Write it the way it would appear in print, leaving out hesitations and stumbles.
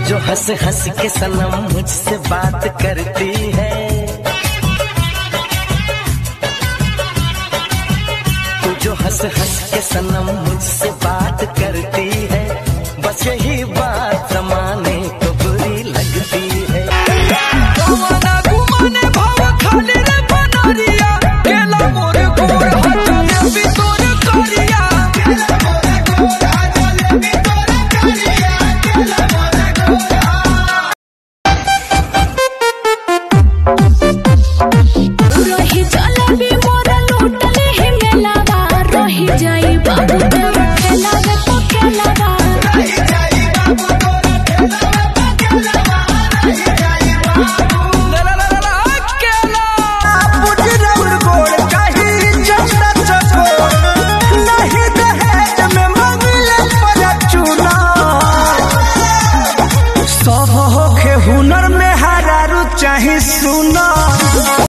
जो हंस हंस के सनम मुझसे बात करती है, तू जो हंस हंस के सनम मुझसे बात करती है, बस यही बात जमाने को बुरी लगती है। हुनर में हरारू चाहे सुना।